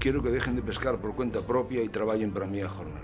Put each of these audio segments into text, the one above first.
quiero que dejen de pescar por cuenta propia y traballen para mí a jornal.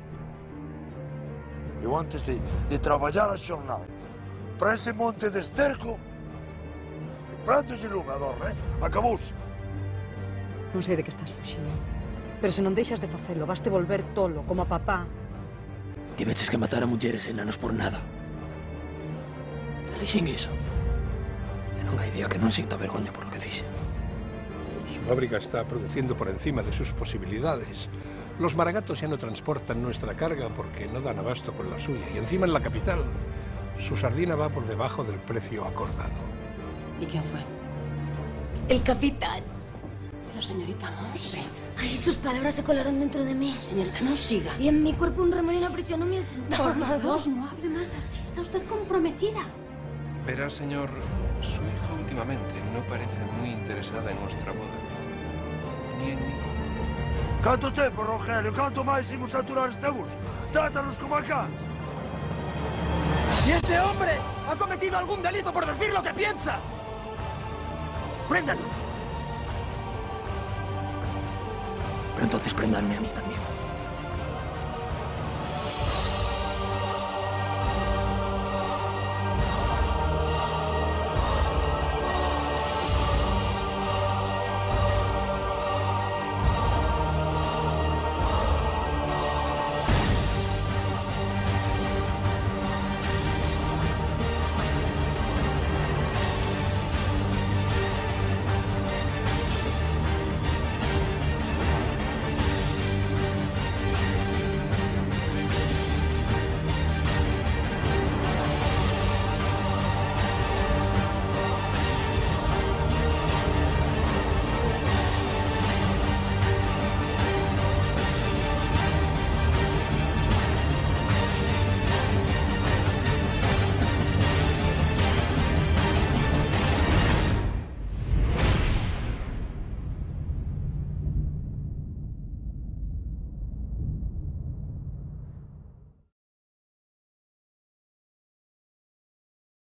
Eu antes de traballar a xornal para ese monte de esterco, plantolle lume a dorna, acabouse. Non sei de que estás fuxindo, pero se non deixas de facelo, vaste volver tolo, como a papá. Tiveches que matar a mulleres e nanos por nada. Elixen iso. E non hai día que non sinta vergoña por lo que fixe. Su fábrica está produciendo por encima de sus posibilidades. Los maragatos ya no transportan nuestra carga porque no dan abasto con la suya. Y encima en la capital, su sardina va por debajo del precio acordado. ¿Y quién fue? El capitán. Pero señorita, no sé. Ay, sus palabras se colaron dentro de mí. Señorita, no siga. Y en mi cuerpo un remolino aprisionó mi estómago. Por Dios, no hable más así. Está usted comprometida. Verá, señor, su hija últimamente no parece muy interesada en nuestra boda. Ni en mí. Canto tempo, Rogelio? Canto máis imos aturar este bus? Trátanos como acá. ¡Si este hombre ha cometido algún delito por decir lo que piensa! ¡Préndalo! Pero entonces préndanme a mí también.